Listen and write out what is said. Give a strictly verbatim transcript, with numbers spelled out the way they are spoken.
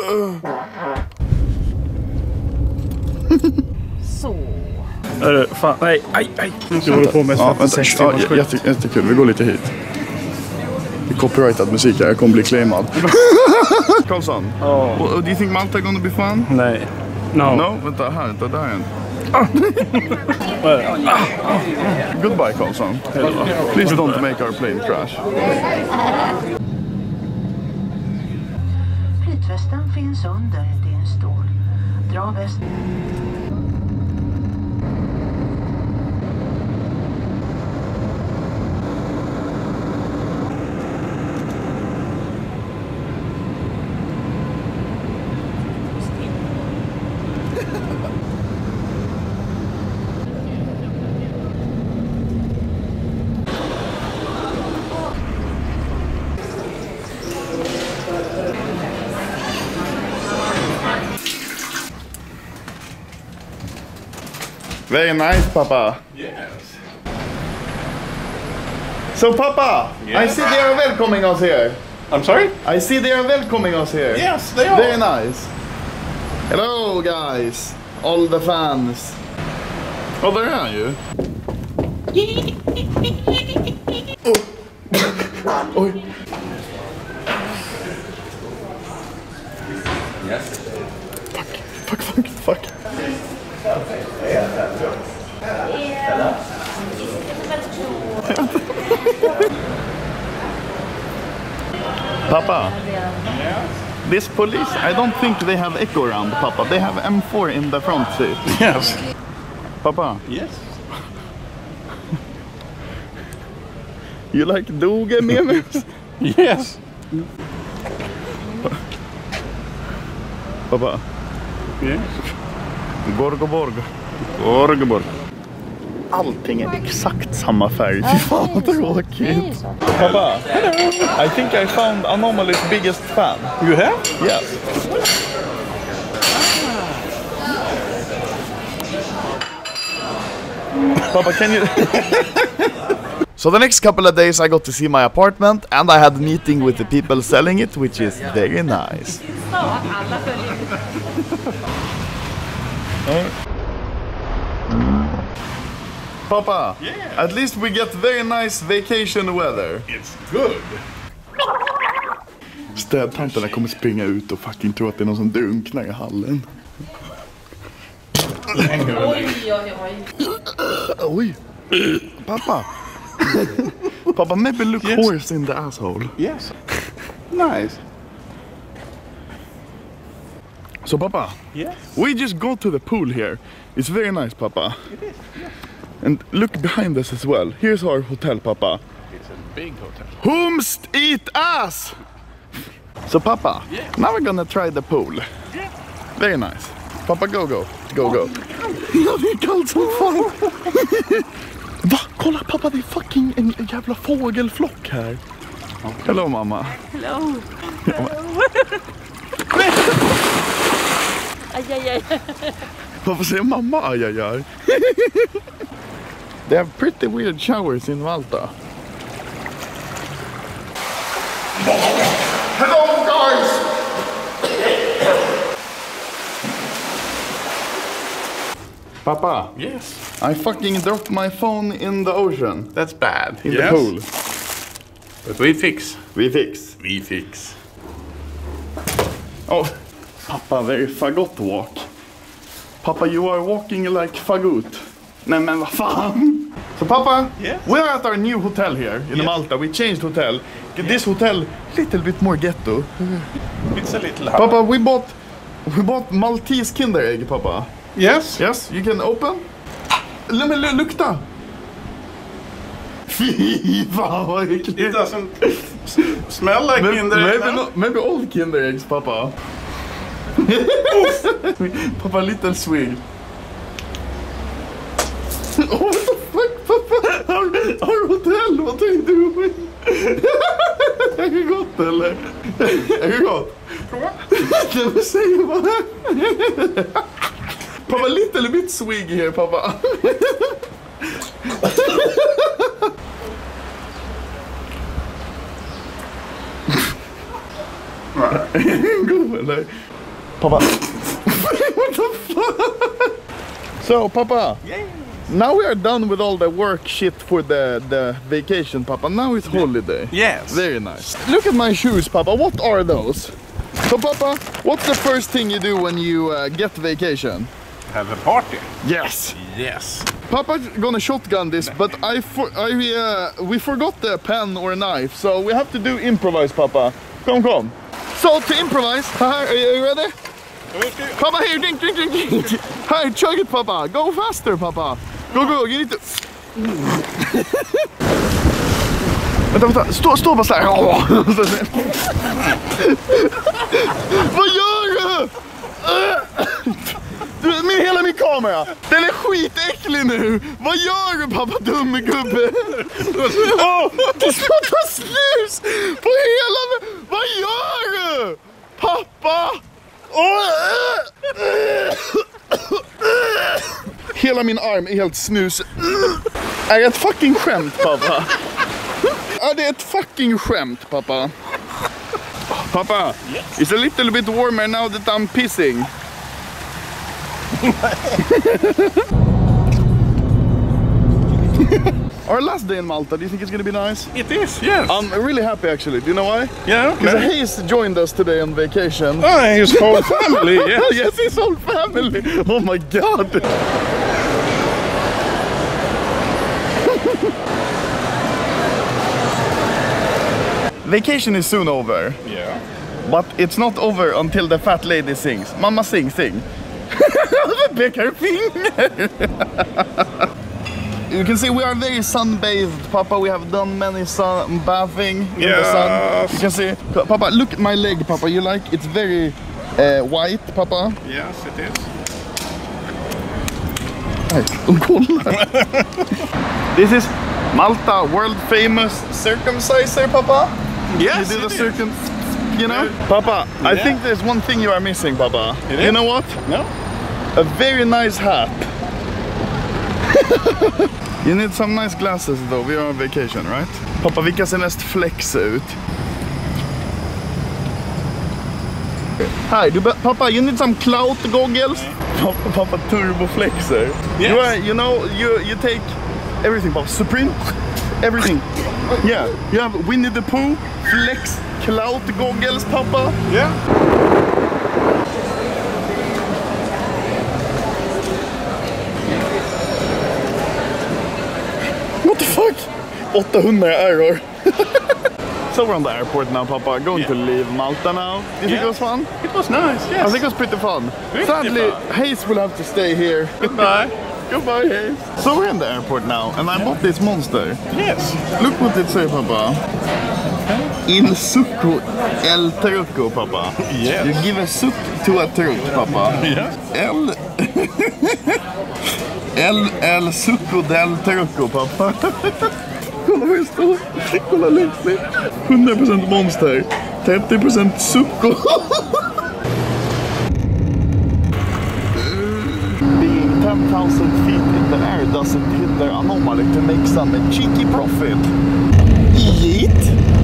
Så. Hörru, fan, nej, aj, aj. Du håller på med ja, vänta, ja, jätte, jättekul, vi går lite hit. Det är copyrightad musik här, jag kommer bli claimad. Karlsson, oh. well, do you think Malta gonna be fun? Nej. No. No, vänta här, vänta där igen. Ah. Goodbye, Karlsson. Please don't make our plane crash. Flytvästen finns under din stol. Dra väst. Very nice, Papa. Yes. So, Papa, yes. I see they are welcoming us here. I'm sorry? I see they are welcoming us here. Yes, they are. Very nice. Hello, guys. All the fans. Oh, there are you. oh. Oj. Yes. Fuck, fuck, fuck, fuck. Papa, Yes. this police, I don't think they have echo around, Papa. They have M four in the front seat. Yes. Papa, Yes. you like doge memes? Yes. Papa, Yes. Gorgoborg. Gorgoborg. Allting är exakt samma färg. Fy fan vad tråkigt. Papa, I think I found Anomaly's biggest fan. You have? Yes. Papa, can you... So the next couple of days I got to see my apartment and I had a meeting with the people selling it, which is very nice. Papa, Yeah. at least we get very nice vacation weather. It's good. Städtanterna kommer springa ut och fucking tro att det är någon som drunknar i hallen. Oj, oj, oj. Oj. Papa. Papa, maybe look Yes. horse in the asshole. Yes. Nice. So, Papa, Yes. we just go to the pool here. It's very nice, Papa. It is. Yes. And look behind us as well. Here's our hotel, Papa. It's a big hotel. Whomst eat ass! So, Papa, Yeah. now we're gonna try the pool. Yeah. Very nice. Papa, go, go. Go, go. Ja, det är kallt som fan. Va? Kolla, pappa, det är fucking en jävla fågelflock här. Hello, mamma. Hello. Aj, aj, aj. Varför säger mamma aj, aj, aj? They have pretty weird showers in Malta. Hello, guys! Papa, Yes. I fucking dropped my phone in the ocean. That's bad. In yes. the pool. But we fix. We fix. We fix. Oh, Papa, very fagot walk. Papa, you are walking like fagot. Nej men vad fan? So Papa, Yes? we're at our new hotel here in Yes. Malta. We changed hotel. This hotel, little bit more ghetto. It's a little hard. Papa, we bought we bought Maltese Kinder Egg, Papa. Yes. Yes, you can open. Let me lukta. Fy fan vad It äckligt. doesn't s- smell like Maybe, Kinder maybe, Egg now. no, maybe old Kinder Eggs, Papa. Papa, little swig. Oh, what the fuck, Papa? Our, our hotel, what are you doing? Är det gott eller? Är det gott? Prova. Nej men säg bara. Papa, little bit swig here, Papa. God eller? Papa. What the fuck? So, Papa. Yeah. Now we are done with all the work shit for the, the vacation, Papa. Now it's holiday. Yes. Very nice. Look at my shoes, Papa. What are those? So, Papa, what's the first thing you do when you uh, get vacation? Have a party. Yes. Yes. Papa's gonna shotgun this, but I, for, I uh, we forgot the pen or knife, so we have to do improvise, Papa. Come, come. So to improvise, are you ready? Papa, here, drink, drink, drink, drink. Here, chug it, Papa. Go faster, Papa. Go, go, you need to... Vänta, vänta. Stå, stå bara så här. Vad gör du? Du, min, hela min kamera. Den är skitäcklig nu. Vad gör du, pappa, dumme gubbe? Åh, du spottar snus på hela... Vad gör du? Pappa! Hela min arm är helt snus. Är det ett fucking skämt, pappa? Är det ett fucking skämt, pappa? Papa, it's a little bit warmer now that I'm pissing. Our last day in Malta, do you think it's gonna be nice? It is, yes. I'm really happy actually. Do you know why? Yeah, Because okay. Hayes joined us today on vacation. Oh, his whole family, yes. Yes, his whole family. Oh my god. Vacation is soon over. Yeah. But it's not over until the fat lady sings. Mamma sing, sing. Bigger finger. You can see we are very sun-bathed, Papa. We have done many sun bathing in the sun. Yes. You can see, Papa, look at my leg, Papa. You like? It's very uh, white, Papa. Yes, it is. Hey, this is Malta, world famous circumciser, Papa. Yes, You do the it is. circum, you know? Yeah. Papa, I Yeah. think there's one thing you are missing, Papa. It You is? know what? No? A very nice hat. You need some nice glasses though, we are on vacation, right? Pappa, vilka ser mest flexa ut? Hi, du Papa, you need some clout goggles? Papa, Papa turbo flexer. Yes. You, are, you know, you, you take everything, Papa. Supreme, everything. Yeah, you have Winnie the Pooh, flex, clout goggles, Papa. Yeah. What the fuck? eight hundred error. So we're on the airport now, Papa. Going Yeah. to leave Malta now. Do you think Yeah. it was fun? It was nice, yes. I think it was pretty fun. Pretty Sadly, fun. Hayes will have to stay here. Goodbye. Goodbye, Hayes. So we're in the airport now, and I bought this monster. Yes. Look what it says, Papa. Il succo el trucco, Papa. Yes. You give a suck to a truck, Papa. Yeah. El... El, el succo del trucco, Papa. Kolla vad det står. Kolla längst ner. hundra procent monster. trettio procent succo. Being ten thousand feet in the air doesn't hinder Anomaly to make some cheeky profit. Eat.